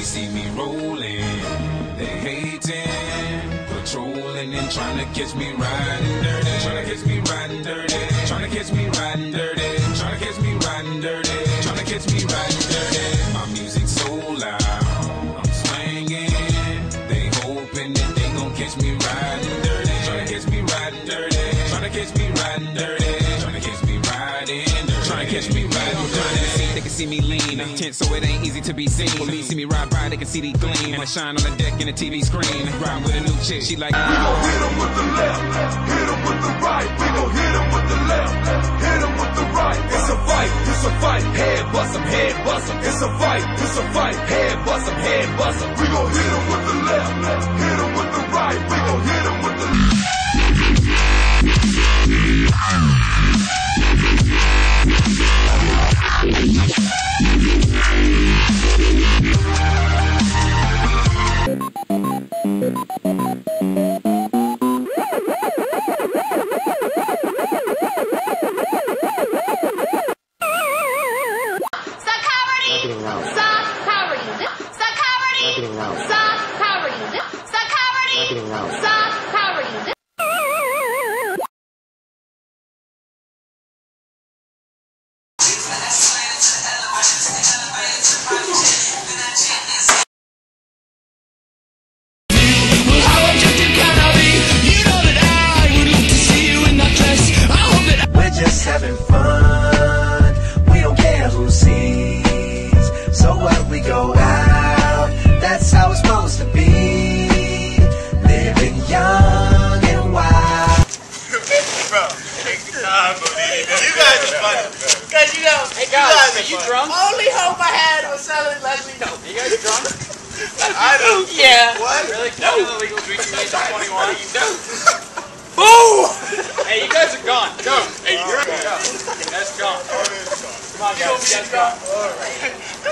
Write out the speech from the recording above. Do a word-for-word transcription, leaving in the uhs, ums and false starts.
they see me rolling, they hating, patrolling and trying to catch me riding dirty, trying to catch me riding dirty, trying to catch me riding dirty, trying to catch me riding dirty, trying to catch me riding dirty. My music so loud, I'm swinging, they hoping that they gon' catch me riding dirty, trying to catch me riding dirty, trying to catch me riding dirty, trying to catch me riding dirty, trying to catch me riding dirty. They can see me lean, tense so it ain't easy to be seen. Police see me ride by, they can see the gleam. And I shine on the deck in the T V screen. Ride with a new chick, she like, we gon' hit them with the left, hit them with the right. We gon' hit them with the left, hit them with the right. It's a fight, it's a fight, head bust 'em, head bust 'em. It's a fight, it's a fight, head bust 'em, head bust 'em. We gon' hit them with the left, hit them with the right. We gon' hit them with the having fun, we don't care who sees. So what, we go out, that's how it's supposed to be. Living young and wild. Bro, take the time, you guys are funny. Cause you know, hey guys, you guys are you drunk? Only hope I had was selling Leslie dope. You guys drunk? I do. Yeah. What? Really? No. Illegal drinking age of twenty-one. You do. Boo! Hey, you guys are gone. Go. Hey, you're go. That's gone. Come on, guys. You guys gone.